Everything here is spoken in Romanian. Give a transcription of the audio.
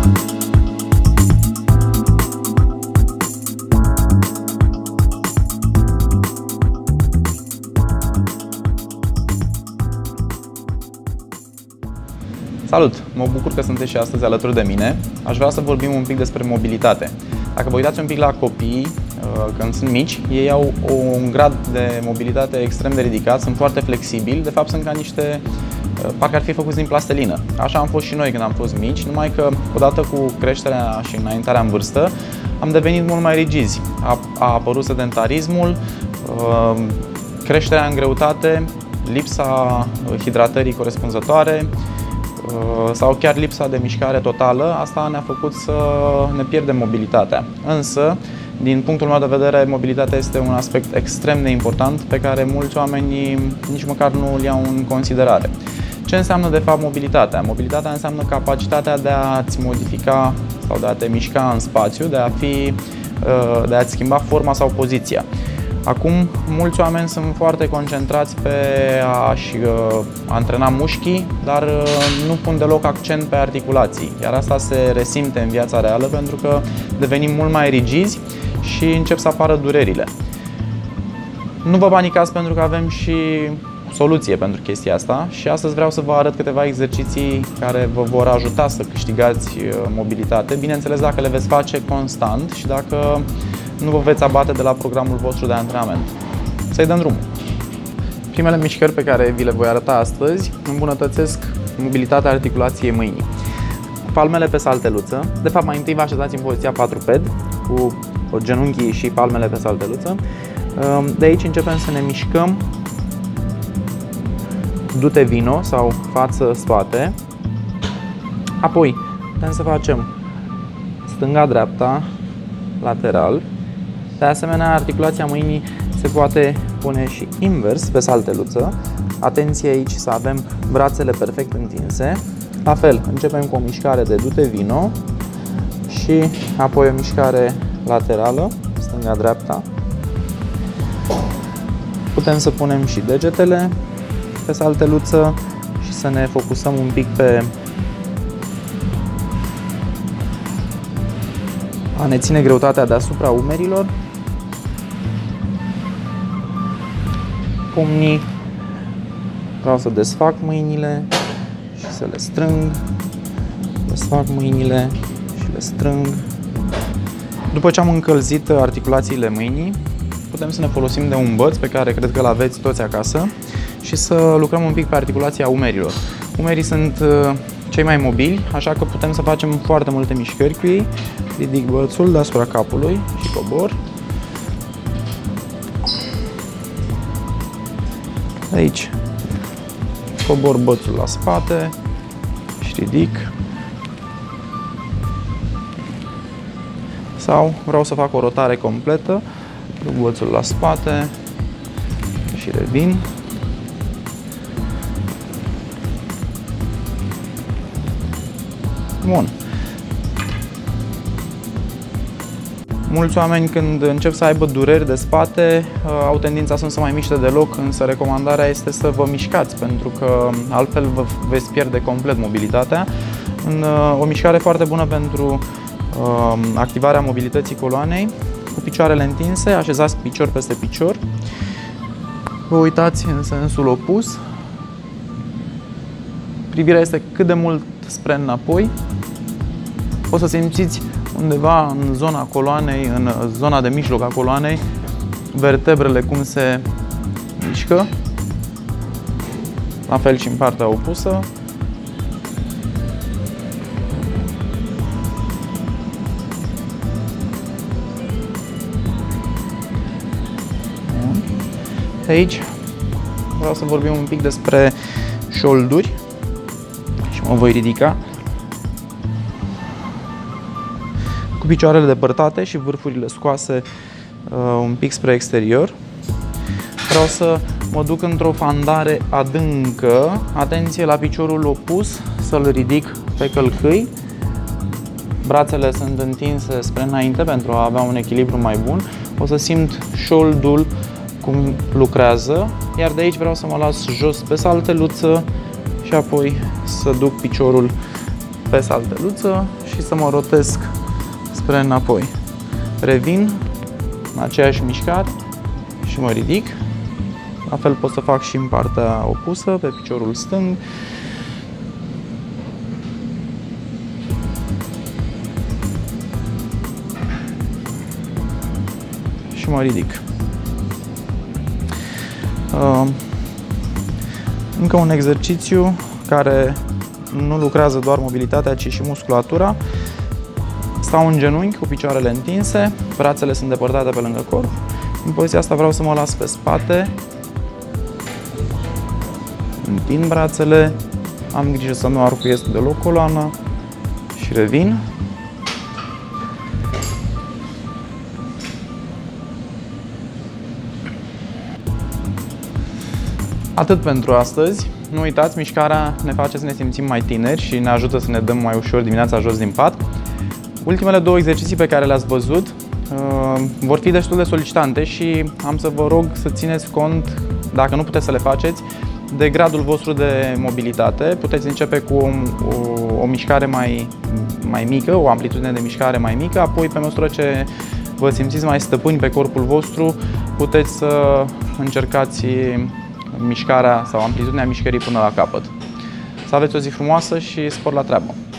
Salut! Mă bucur că sunteți și astăzi alături de mine. Aș vrea să vorbim un pic despre mobilitate. Dacă vă uitați un pic la copii, când sunt mici, ei au un grad de mobilitate extrem de ridicat, sunt foarte flexibili, de fapt sunt ca niște, parcă ar fi făcuți din plastelină. Așa am fost și noi când am fost mici, numai că odată cu creșterea și înaintarea în vârstă, am devenit mult mai rigizi. A apărut sedentarismul, creșterea în greutate, lipsa hidratării corespunzătoare, sau chiar lipsa de mișcare totală. Asta ne-a făcut să ne pierdem mobilitatea. Însă, din punctul meu de vedere, mobilitatea este un aspect extrem de important pe care mulți oameni nici măcar nu îl iau în considerare. Ce înseamnă de fapt mobilitatea? Mobilitatea înseamnă capacitatea de a-ți modifica sau de a te mișca în spațiu, de a-ți schimba forma sau poziția. Acum, mulți oameni sunt foarte concentrați pe a-și antrena mușchii, dar nu pun deloc accent pe articulații. Iar asta se resimte în viața reală pentru că devenim mult mai rigizi și încep să apară durerile. Nu vă panicați pentru că avem și soluție pentru chestia asta și astăzi vreau să vă arăt câteva exerciții care vă vor ajuta să câștigați mobilitate, bineînțeles dacă le veți face constant și dacă nu vă veți abate de la programul vostru de antrenament. Să-i dăm drumul! Primele mișcări pe care vi le voi arăta astăzi îmbunătățesc mobilitatea articulației mâinii. Palmele pe salteluță. De fapt, mai întâi vă așezați în poziția quadruped, cu genunchii și palmele pe salteluță. De aici începem să ne mișcăm dute vino sau față-spate. Apoi putem să facem stânga-dreapta, lateral. De asemenea, articulația mâinii se poate pune și invers pe salteluță. Atenție aici să avem brațele perfect întinse. La fel, începem cu o mișcare de dute vino și apoi o mișcare laterală, stânga-dreapta. Putem să punem și degetele pe salteluță și să ne focusăm un pic pe a ne ține greutatea deasupra umerilor. Pumnii. Vreau să desfac mâinile și să le strâng. Desfac mâinile și le strâng. După ce am încălzit articulațiile mâinii, putem să ne folosim de un băț pe care cred că îl aveți toți acasă și să lucrăm un pic pe articulația umerilor. Umerii sunt cei mai mobili, așa că putem să facem foarte multe mișcări cu ei. Ridic bățul deasupra capului și cobor. Aici cobor bățul la spate și ridic. Sau vreau să fac o rotare completă, duc bățul la spate și revin. Bun. Mulți oameni când încep să aibă dureri de spate au tendința să nu se mai miște deloc, însă recomandarea este să vă mișcați, pentru că altfel vă veți pierde complet mobilitatea. O mișcare foarte bună pentru activarea mobilității coloanei, cu picioarele întinse, așezați picior peste picior, vă uitați în sensul opus, privirea este cât de mult spre înapoi, o să simțiți undeva în zona coloanei, în zona de mijloc a coloanei, vertebrele cum se mișcă, la fel și în partea opusă. Aici vreau să vorbim un pic despre șolduri și mă voi ridica cu picioarele depărtate și vârfurile scoase un pic spre exterior. Vreau să mă duc într-o fandare adâncă. Atenție la piciorul opus, să-l ridic pe călcâi. Brațele sunt întinse spre înainte pentru a avea un echilibru mai bun. O să simt șoldul cum lucrează, iar de aici vreau să mă las jos pe salteluță și apoi să duc piciorul apes alteluță și să mă rotesc spre înapoi. Revin în aceeași mișcare și mă ridic. La fel pot să fac și în partea opusă, pe piciorul stâng. Și mă ridic. Încă un exercițiu care nu lucrează doar mobilitatea, ci și musculatura. Stau în genunchi cu picioarele întinse, brațele sunt depărtate pe lângă corp. În poziția asta vreau să mă las pe spate. Întind brațele, am grijă să nu arcuiesc deloc coloana și revin. Atât pentru astăzi. Nu uitați, mișcarea ne face să ne simțim mai tineri și ne ajută să ne dăm mai ușor dimineața jos din pat. Ultimele două exerciții pe care le-ați văzut vor fi destul de solicitante și am să vă rog să țineți cont, dacă nu puteți să le faceți, de gradul vostru de mobilitate. Puteți începe cu o mișcare mai mică, o amplitudine de mișcare mai mică, apoi pe măsură ce vă simțiți mai stăpâni pe corpul vostru, puteți să încercați mișcarea sau amplitudinea mișcării până la capăt. Să aveți o zi frumoasă și spor la treabă!